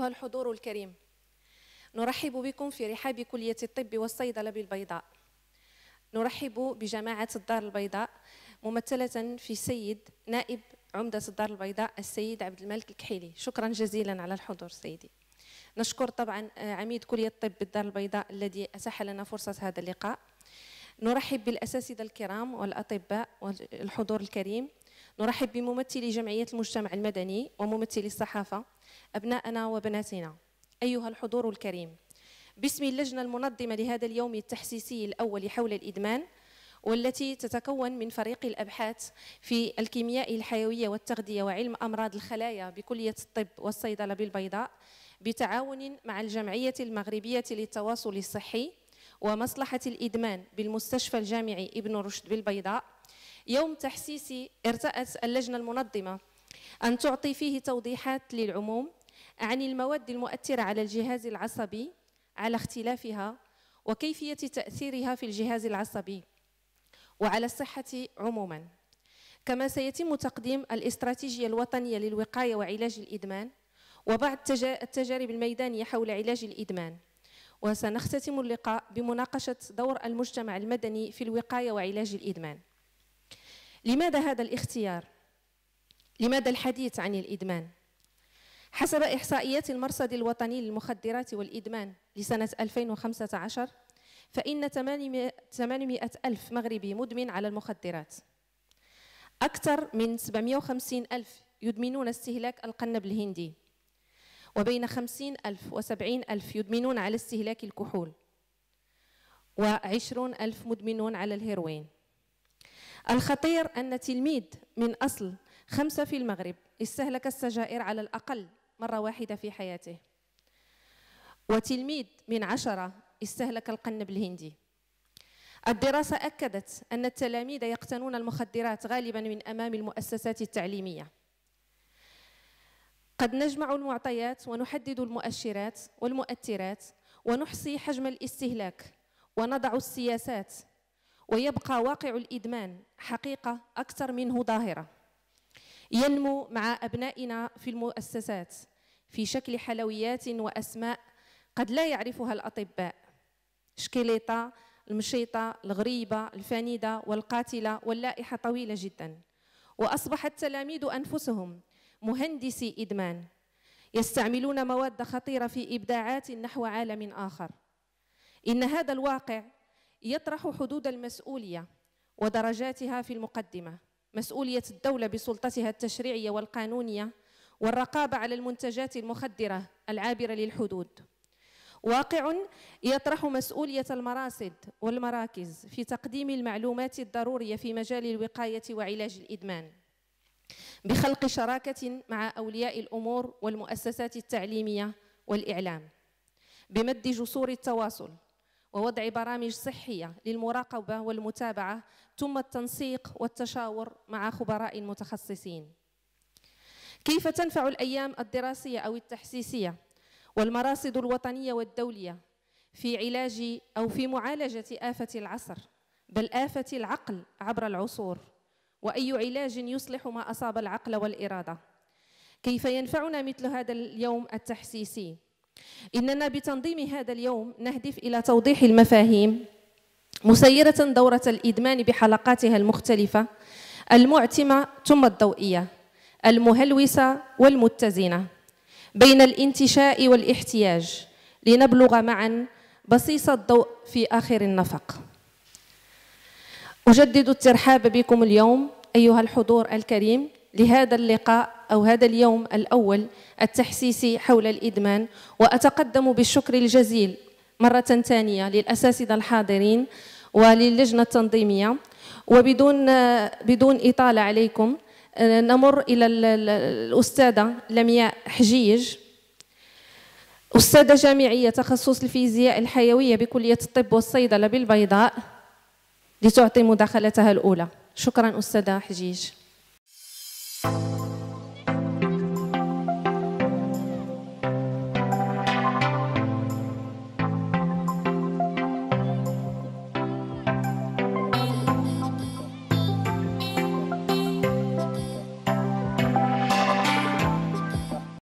أيها الحضور الكريم، نرحب بكم في رحاب كلية الطب والصيدلة بالبيضاء. نرحب بجماعة الدار البيضاء ممثلة في السيد نائب عمدة الدار البيضاء السيد عبد الملك الكحيلي. شكرا جزيلا على الحضور سيدي. نشكر طبعا عميد كلية الطب بالدار البيضاء الذي أتاح لنا فرصة هذا اللقاء. نرحب بالأساتذة الكرام والأطباء والحضور الكريم. نرحب بممثلي جمعية المجتمع المدني وممثلي الصحافة، أبناءنا وبناتنا. أيها الحضور الكريم، باسم اللجنة المنظمة لهذا اليوم التحسيسي الأول حول الإدمان، والتي تتكون من فريق الأبحاث في الكيمياء الحيوية والتغذية وعلم أمراض الخلايا بكلية الطب والصيدلة بالبيضاء، بتعاون مع الجمعية المغربية للتواصل الصحي ومصلحة الإدمان بالمستشفى الجامعي ابن رشد بالبيضاء، يوم تحسيسي ارتأت اللجنة المنظمة أن تعطي فيه توضيحات للعموم عن المواد المؤثرة على الجهاز العصبي على اختلافها وكيفية تأثيرها في الجهاز العصبي وعلى الصحة عموما. كما سيتم تقديم الاستراتيجية الوطنية للوقاية وعلاج الإدمان وبعض التجارب الميدانية حول علاج الإدمان. وسنختتم اللقاء بمناقشة دور المجتمع المدني في الوقاية وعلاج الإدمان. لماذا هذا الاختيار؟ لماذا الحديث عن الإدمان؟ حسب إحصائيات المرصد الوطني للمخدرات والإدمان لسنة 2015، فإن 800 ألف مغربي مدمن على المخدرات. أكثر من 750 ألف يدمنون استهلاك القنب الهندي، وبين 50 ألف و70 ألف يدمنون على استهلاك الكحول، و20 ألف مدمنون على الهيروين. الخطير أن تلميذ من أصل 5 في المغرب استهلك السجائر على الأقل مرة واحدة في حياته، وتلميذ من 10 استهلك القنب الهندي. الدراسة أكدت أن التلاميذ يقتنون المخدرات غالباً من أمام المؤسسات التعليمية. قد نجمع المعطيات ونحدد المؤشرات والمؤثرات ونحصي حجم الاستهلاك ونضع السياسات، ويبقى واقع الإدمان حقيقة أكثر منه ظاهرة، ينمو مع أبنائنا في المؤسسات في شكل حلويات وأسماء قد لا يعرفها الأطباء: شكليطة، المشيطة، الغريبة، الفانيدة والقاتلة، واللائحة طويلة جدا. وأصبح التلاميذ أنفسهم مهندسي إدمان، يستعملون مواد خطيرة في إبداعات نحو عالم آخر. إن هذا الواقع يطرح حدود المسؤولية ودرجاتها في المقدمة: مسؤولية الدولة بسلطتها التشريعية والقانونية والرقابة على المنتجات المخدرة العابرة للحدود. واقع يطرح مسؤولية المراصد والمراكز في تقديم المعلومات الضرورية في مجال الوقاية وعلاج الإدمان، بخلق شراكة مع أولياء الأمور والمؤسسات التعليمية والإعلام، بمد جسور التواصل ووضع برامج صحية للمراقبة والمتابعة، ثم التنسيق والتشاور مع خبراء متخصصين. كيف تنفع الأيام الدراسية أو التحسيسية والمراصد الوطنية والدولية في علاج أو في معالجة آفة العصر، بل آفة العقل عبر العصور؟ وأي علاج يصلح ما أصاب العقل والإرادة؟ كيف ينفعنا مثل هذا اليوم التحسيسي؟ إننا بتنظيم هذا اليوم نهدف إلى توضيح المفاهيم مسيرة دورة الإدمان بحلقاتها المختلفة المعتمة ثم الضوئية، المهلوسة والمتزنة، بين الانتشاء والاحتياج، لنبلغ معا بصيص الضوء في آخر النفق. أجدد الترحاب بكم اليوم أيها الحضور الكريم لهذا اللقاء أو هذا اليوم الأول التحسيسي حول الإدمان، وأتقدم بالشكر الجزيل مرة ثانية للأساتذة الحاضرين وللجنة التنظيمية. وبدون إطالة عليكم نمر إلى الأستاذة لمياء حجيج، أستاذة جامعية تخصص الفيزياء الحيوية بكلية الطب والصيدلة بالبيضاء، لتعطي مداخلتها الأولى. شكرا أستاذة حجيج.